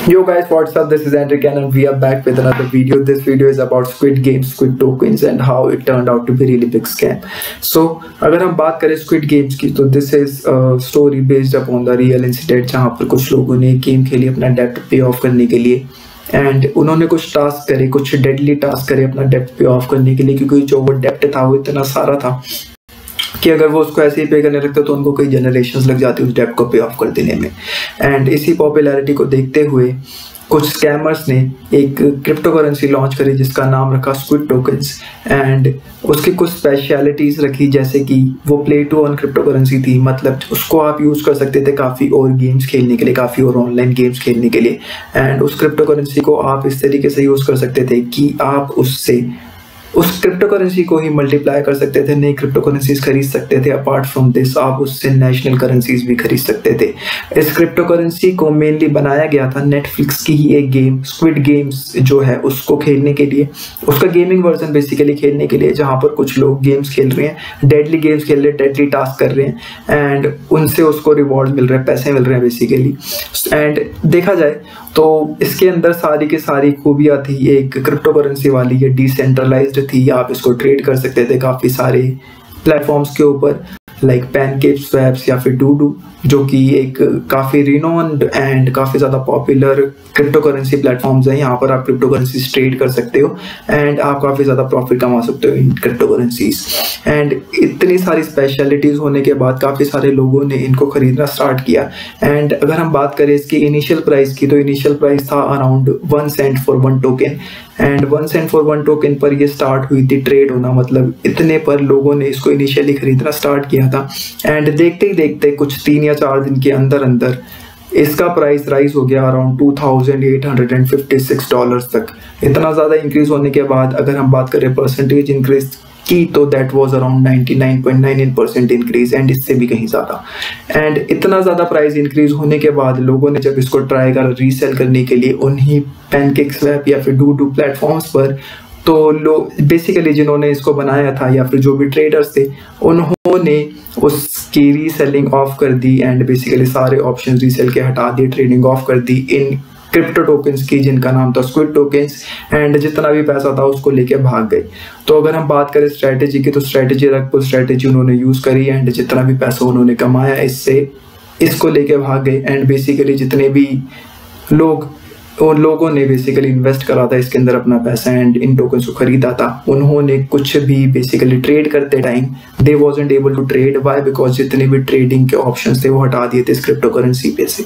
Yo guys, what's up? This is Andrick and we are back with another video. This video is about Squid Game, Squid tokens and how it turned out to be really big scam. So अगर हम बात करें Squid Games की तो this is a story based upon the real incident जहाँ पर कुछ लोगों ने गेम खेली अपना डेब्ट पे ऑफ करने के लिए एंड उन्होंने कुछ टास्क करे, कुछ डेडली टास्क करे अपना डेब्ट पे ऑफ करने के लिए, क्योंकि जो वो डेब्ट था वो इतना सारा था कि अगर वो उसको ऐसे ही पे करने लगते तो उनको कई जनरेशंस लग जाती उस डेब्ट को पे ऑफ कर देने में। एंड इसी पॉपुलैरिटी को देखते हुए कुछ स्कैमर्स ने एक क्रिप्टो करेंसी लॉन्च करी जिसका नाम रखा स्क्विड टोकन्स एंड उसकी कुछ स्पेशलिटीज रखी, जैसे कि वो play to earn crypto currency थी, मतलब उसको आप यूज़ कर सकते थे काफ़ी और गेम्स खेलने के लिए, काफ़ी और ऑनलाइन गेम्स खेलने के लिए। एंड उस क्रिप्टो करेंसी को आप इस तरीके से यूज़ कर सकते थे कि आप उससे उस क्रिप्टो करेंसी को ही मल्टीप्लाई कर सकते थे, नई क्रिप्टो करेंसीज खरीद सकते थे। अपार्ट फ्रॉम दिस आप उससे नेशनल करेंसीज भी खरीद सकते थे। इस क्रिप्टो करेंसी को मेनली बनाया गया था नेटफ्लिक्स की ही एक गेम स्क्विड गेम्स जो है उसको खेलने के लिए, उसका गेमिंग वर्जन बेसिकली खेलने के लिए, जहाँ पर कुछ लोग गेम्स खेल रहे हैं, डेडली गेम्स खेल रहे हैं, डेडली टास्क कर रहे हैं एंड उनसे उसको रिवॉर्ड मिल रहे हैं, पैसे मिल रहे हैं बेसिकली। एंड देखा जाए तो इसके अंदर सारी की सारी खूबियाँ थी। एक क्रिप्टो करेंसी वाली, ये डिसेंट्रलाइज्ड थी, आप इसको ट्रेड कर सकते थे काफ़ी सारे प्लेटफॉर्म्स के ऊपर लाइक पैनकेकस्वैप्स या फिर डूडू, जो कि एक काफ़ी रिनोन्ड एंड काफ़ी ज़्यादा पॉपुलर क्रिप्टो करेंसी प्लेटफॉर्म्स हैं। यहाँ पर आप क्रिप्टो करेंसीज ट्रेड कर सकते हो एंड आप काफ़ी ज़्यादा प्रॉफिट कमा सकते हो इन क्रिप्टो करेंसीज। एंड इतनी सारी स्पेशलिटीज़ होने के बाद काफ़ी सारे लोगों ने इनको खरीदना स्टार्ट किया। एंड अगर हम बात करें इसकी इनिशियल प्राइस की तो इनिशियल प्राइस था around 1 cent for 1 token and 1 cent for 1 token पर ये स्टार्ट हुई थी ट्रेड होना, मतलब इतने पर लोगों ने इसको इनिशियली खरीदना स्टार्ट किया था। एंड देखते ही देखते कुछ 3 या 4 दिन के अंदर अंदर इसका प्राइस राइज हो गया अराउंड $2,856 तक। इतना ज़्यादा इंक्रीज होने के बाद अगर हम बात करें परसेंटेज इंक्रीज की तो that was around 99.99% increase and इससे भी कहीं ज़्यादा। एंड इतना ज़्यादा प्राइस इंक्रीज होने के बाद लोगों ने जब इसको ट्राई करा रीसेल करने के लिए उन्हीं पैनकेकस्वैप या फिर डूडू प्लेटफॉर्म्स पर, तो लोग बेसिकली जिन्होंने इसको बनाया था या फिर जो भी ट्रेडर्स थे उन्होंने उसकी रीसेलिंग ऑफ कर दी एंड बेसिकली सारे ऑप्शन रीसेल के हटा दिए, ट्रेडिंग ऑफ कर दी इन क्रिप्टो टोकन्स की जिनका नाम था स्क्विड टोकन्स एंड जितना भी पैसा था उसको लेके भाग गए। तो अगर हम बात करें स्ट्रैटेजी की तो स्ट्रैटेजी उन्होंने यूज़ करी एंड जितना भी पैसा उन्होंने कमाया इससे इसको लेके भाग गए। एंड बेसिकली जितने भी लोगों ने बेसिकली इन्वेस्ट करा था इसके अंदर अपना पैसा एंड इन टोकन्स को खरीदा था, उन्होंने कुछ भी बेसिकली ट्रेड करते time they wasn't able to trade. Why? Because जितने भी ट्रेडिंग के ऑप्शंस थे वो हटा दिए थे इस क्रिप्टो करेंसी पे से।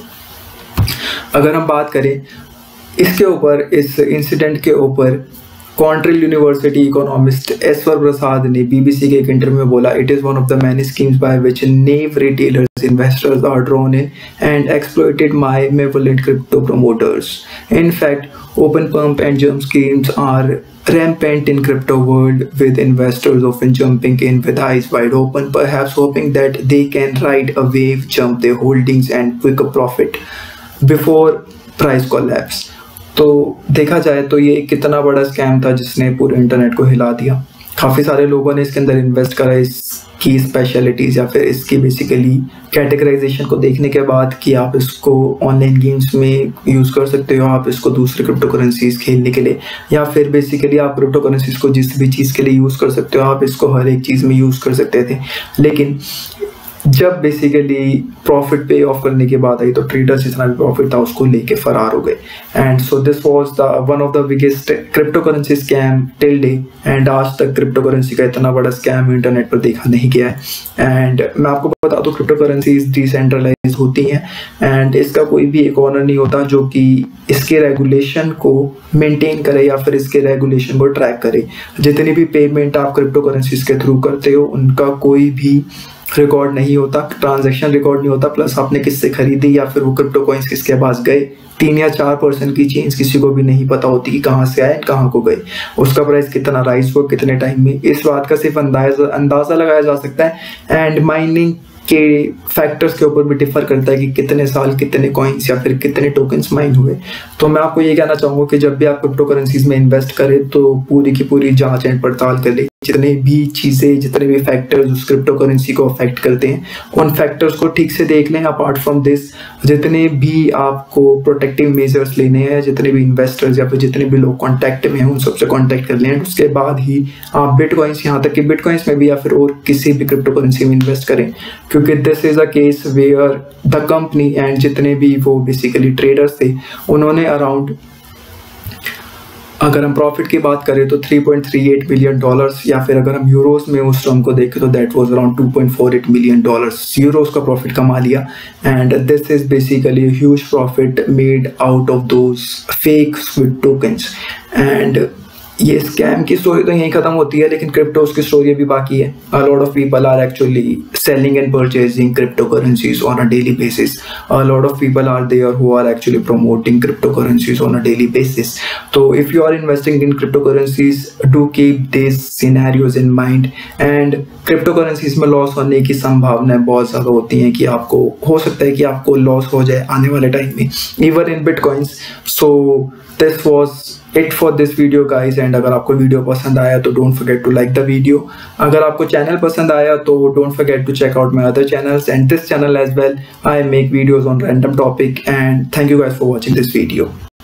अगर हम बात करें इसके ऊपर, इस इंसिडेंट के ऊपर कॉन्ट्रिल यूनिवर्सिटी इकोनॉमिस्ट एसवर प्रसाद ने बीबीसी के एक इंटरव्यू में बोला, it is one of the many schemes by which naive retailers investors are drawn in and exploited my malevolent crypto promoters. In fact, open pump and jump schemes are rampant in crypto world, with investors often jumping in with eyes wide open, perhaps hoping that they can ride a wave, jump their holdings and quick a profit before price collapse। तो देखा जाए तो ये कितना बड़ा scam था जिसने पूरे इंटरनेट को हिला दिया। काफ़ी सारे लोगों ने इसके अंदर इन्वेस्ट करा इसकी स्पेशलिटीज़ या फिर इसकी बेसिकली कैटेगराइजेशन को देखने के बाद कि आप इसको ऑनलाइन गेम्स में यूज़ कर सकते हो, आप इसको दूसरे क्रिप्टो करेंसीज खेलने के लिए या फिर बेसिकली आप क्रिप्टो करेंसीज को जिस भी चीज़ के लिए यूज़ कर सकते हो, आप इसको हर एक चीज़ में यूज़ कर सकते थे। लेकिन जब बेसिकली प्रॉफिट पे ऑफ करने के बाद आई तो ट्रेडर्स जितना भी प्रॉफिट था उसको लेके फरार हो गए। And so this was the one of the biggest crypto currency scam till day and आज तक क्रिप्टो करेंसी का इतना बड़ा स्कैम इंटरनेट पर देखा नहीं गया है। एंड मैं आपको बता दूं क्रिप्टो करेंसीज डिसेंट्रलाइज होती हैं एंड इसका कोई भी एक ओनर नहीं होता जो कि इसके रेगुलेशन को मेंटेन करे या फिर इसके रेगुलेशन को ट्रैक करे। जितनी भी पेमेंट आप क्रिप्टो करेंसीज के थ्रू करते हो उनका कोई भी रिकॉर्ड नहीं होता, ट्रांजैक्शन रिकॉर्ड नहीं होता, प्लस आपने किससे खरीदी या फिर वो क्रिप्टो कॉइन्स किसके पास गए। 3 या 4% की चेंज किसी को भी नहीं पता होती कि कहाँ से आए कहाँ को गए, उसका प्राइस कितना राइज हुआ कितने टाइम में, इस बात का सिर्फ अंदाज़ा लगाया जा सकता है। एंड माइनिंग के फैक्टर्स के ऊपर भी डिफर करता है कि कितने साल कितने कॉइन्स या फिर कितने टोकन्स माइन हुए। तो मैं आपको ये कहना चाहूँगा कि जब भी आप क्रिप्टो करेंसीज में इन्वेस्ट करें तो पूरी की पूरी जांच एंड पड़ताल कर ले, जितने भी चीज़ें, जितने भी फैक्टर्स उस क्रिप्टो करेंसी को अफेक्ट करते हैं, उन फैक्टर्स को ठीक से देख लें। अपार्ट फ्रॉम दिस, जितने भी आपको प्रोटेक्टिव मेजर्स लेने हैं, जितने भी इन्वेस्टर्स या फिर जितने भी लोग कॉन्टैक्ट में हैं उन सबसे कॉन्टैक्ट कर लें। उसके बाद ही आप बिटकॉइंस, यहाँ तक कि बिटकॉइंस में भी या फिर और किसी भी क्रिप्टो करेंसी में इन्वेस्ट करें, क्योंकि this is a case where the company and जितने भी वो बेसिकली ट्रेडर्स थे, उन्होंने अराउंड, अगर हम प्रॉफिट की बात करें तो $3.38 मिलियन, या फिर अगर हम यूरोस में उस टर्म को देखें तो that was around $2.48 million euros का प्रॉफिट कमा लिया। And this is basically huge profit made out of those fake squid tokens. And ये स्कैम की स्टोरी तो यहीं खत्म होती है, लेकिन क्रिप्टोस की स्टोरी अभी बाकी है। A lot of people are actually selling and purchasing crypto currencies on a daily basis. A lot of people are there who are actually promoting cryptocurrencies on a daily basis. So if you are investing in cryptocurrencies, do keep these scenarios in mind. And cryptocurrencies में loss होने की संभावनाएं बहुत ज़्यादा होती हैं, कि आपको हो सकता है कि आपको लॉस हो जाए आने वाले टाइम में, even in bitcoins. So this was it for this video guys. And अगर आपको वीडियो पसंद आया तो don't forget to like the video. अगर आपको चैनल पसंद आया तो don't forget to check out my other channels and this channel as well. I make videos on random topic, and thank you guys for watching this video.